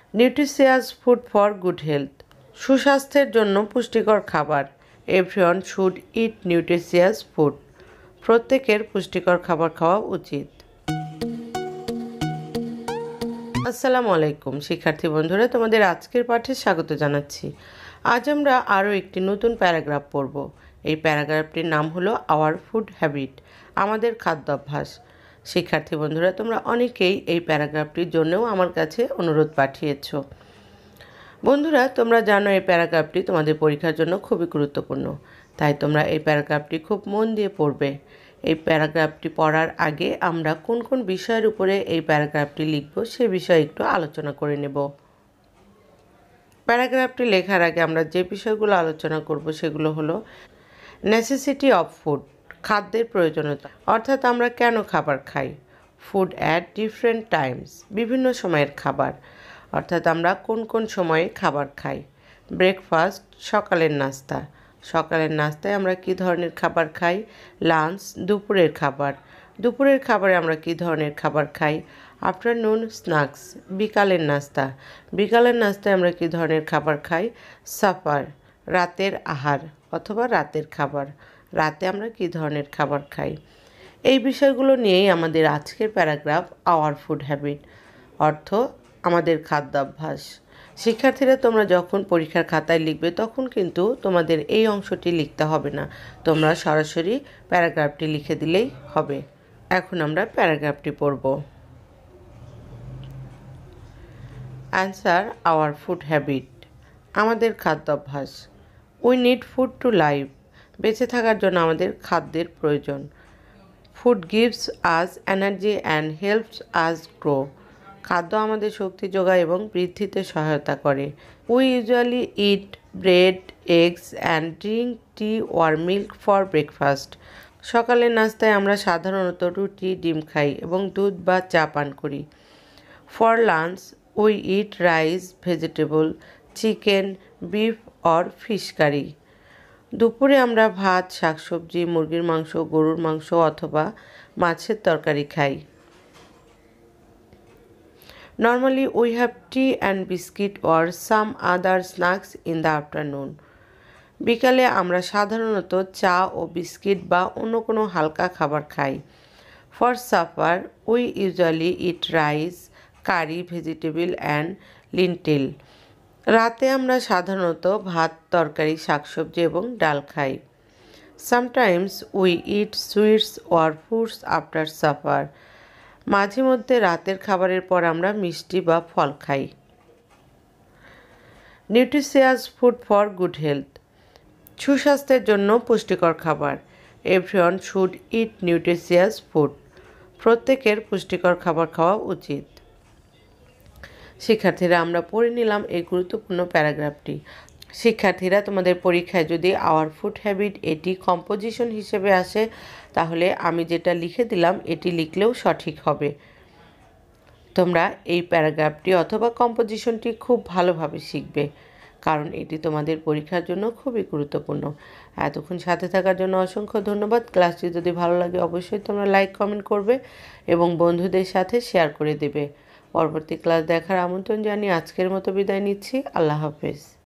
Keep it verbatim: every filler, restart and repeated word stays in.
Nutritious food for good health. সুস্বাস্থ্যের জন্য পুষ্টিকর খাবার। Everyone should eat nutritious food. প্রত্যেকের পুষ্টিকর খাবার খাওয়া উচিত। আসসালামু আলাইকুম শিক্ষার্থী বন্ধুরা, তোমাদের আজকের পাঠে স্বাগত জানাচ্ছি। আজ আমরা আরও একটি নতুন প্যারাগ্রাফ পড়ব। এই প্যারাগ্রাফটির নাম হলো আওয়ার ফুড হ্যাবিট, আমাদের খাদ্যাভ্যাস। শিক্ষার্থী বন্ধুরা, তোমরা অনেকেই এই প্যারাগ্রাফটির জন্যও আমার কাছে অনুরোধ পাঠিয়েছ। বন্ধুরা, তোমরা জানো এই প্যারাগ্রাফটি তোমাদের পরীক্ষার জন্য খুবই গুরুত্বপূর্ণ, তাই তোমরা এই প্যারাগ্রাফটি খুব মন দিয়ে পড়বে। এই প্যারাগ্রাফটি পড়ার আগে আমরা কোন কোন বিষয়ের উপরে এই প্যারাগ্রাফটি লিখব সে বিষয়ে একটু আলোচনা করে নেব। প্যারাগ্রাফটি লেখার আগে আমরা যে বিষয়গুলো আলোচনা করব সেগুলো হলো নেসেসিটি অফ ফুড, খাদ্যের প্রয়োজনীয়তা, অর্থাৎ আমরা কেন খাবার খাই। ফুড অ্যাট ডিফারেন্ট টাইমস, বিভিন্ন সময়ের খাবার, অর্থাৎ আমরা কোন কোন সময়ে খাবার খাই। ব্রেকফাস্ট, সকালের নাস্তা, সকালের নাস্তায় আমরা কী ধরনের খাবার খাই। লাঞ্চ, দুপুরের খাবার, দুপুরের খাবারে আমরা কী ধরনের খাবার খাই। আফটারনুন স্ন্যাক্স, বিকালের নাস্তা, বিকালের নাস্তায় আমরা কী ধরনের খাবার খাই। সাপার, রাতের আহার অথবা রাতের খাবার, রাতে আমরা কী ধরনের খাবার খাই। এই বিষয়গুলো নিয়েই আমাদের আজকের প্যারাগ্রাফ আওয়ার ফুড হ্যাবিট, অর্থ আমাদের খাদ্যাভ্যাস। শিক্ষার্থীরা, তোমরা যখন পরীক্ষার খাতায় লিখবে তখন কিন্তু তোমাদের এই অংশটি লিখতে হবে না, তোমরা সরাসরি প্যারাগ্রাফটি লিখে দিলেই হবে। এখন আমরা প্যারাগ্রাফটি পড়ব। অ্যান্সার আওয়ার ফুড হ্যাবিট, আমাদের খাদ্যাভ্যাস। We need food to live, বেঁচে থাকার জন্য আমাদের খাদ্যের প্রয়োজন। Food gives us energy and helps us grow, খাদ্য আমাদের শক্তি যোগায় এবং বৃদ্ধিতে সহায়তা করে। We usually eat bread, eggs and drink tea or milk for breakfast, সকালের নাস্তায় আমরা সাধারণত রুটি, ডিম খাই এবং দুধ বা চা পান করি। For lunch we eat rice, vegetable, chicken, beef or fish curry, দুপুরে আমরা ভাত, শাকসবজি, মুরগির মাংস, গরুর মাংস অথবা মাছের তরকারি খাই। Normally we have tea and biscuit or some other snacks in the afternoon, বিকালে আমরা সাধারণত চা ও বিস্কিট বা অন্য কোনো হালকা খাবার খাই। For supper we usually eat rice, curry, vegetable and lentil, রাতে আমরা সাধারণত ভাত, তরকারি, শাকসবজি এবং ডাল খাই। Sometimes we eat sweets or fruits after supper, মাঝে মধ্যে রাতের খাবারের পর আমরা মিষ্টি বা ফল খাই। Nutritious food for good health, সুস্বাস্থ্যের জন্য পুষ্টিকর খাবার। Everyone should eat nutritious food, প্রত্যেকের পুষ্টিকর খাবার খাওয়া উচিত। শিক্ষার্থীরা, আমরা পড়ে নিলাম এই গুরুত্বপূর্ণ প্যারাগ্রাফটি। শিক্ষার্থীরা, তোমাদের পরীক্ষায় যদি আওয়ার ফুড হ্যাবিট এটি কম্পোজিশন হিসেবে আসে তাহলে আমি যেটা লিখে দিলাম এটি লিখলেও সঠিক হবে। তোমরা এই প্যারাগ্রাফটি অথবা কম্পোজিশনটি খুব ভালোভাবে শিখবে, কারণ এটি তোমাদের পরীক্ষার জন্য খুবই গুরুত্বপূর্ণ। এতক্ষণ সাথে থাকার জন্য অসংখ্য ধন্যবাদ। ক্লাসটি যদি ভালো লাগে অবশ্যই তোমরা লাইক, কমেন্ট করবে এবং বন্ধুদের সাথে শেয়ার করে দেবে। পরবর্তী ক্লাস দেখার আমন্ত্রণ জানিয়ে আজকের মতো বিদায় নিচ্ছি। আল্লাহ হাফেজ।